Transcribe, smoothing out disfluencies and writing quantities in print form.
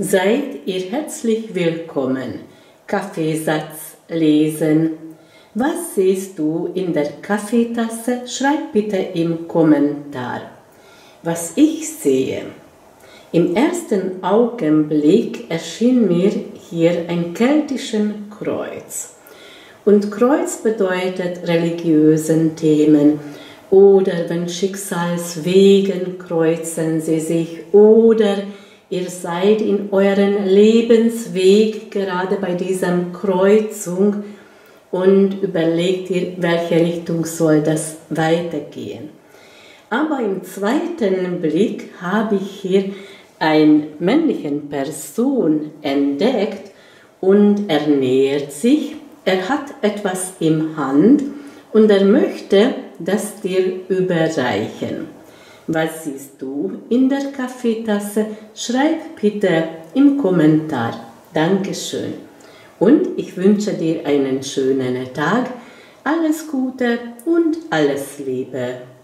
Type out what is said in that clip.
Seid ihr herzlich willkommen. Kaffeesatz lesen. Was siehst du in der Kaffeetasse? Schreib bitte im Kommentar. Was ich sehe. Im ersten Augenblick erschien mir hier ein keltisches Kreuz. Und Kreuz bedeutet religiösen Themen. Oder wenn Schicksalswegen kreuzen sie sich. Oder ihr seid in euren Lebensweg gerade bei dieser Kreuzung und überlegt ihr, welche Richtung soll das weitergehen. Aber im zweiten Blick habe ich hier eine männliche Person entdeckt und er nähert sich. Er hat etwas in Hand und er möchte das dir überreichen. Was siehst du in der Kaffeetasse? Schreib bitte im Kommentar. Dankeschön. Und ich wünsche dir einen schönen Tag. Alles Gute und alles Liebe.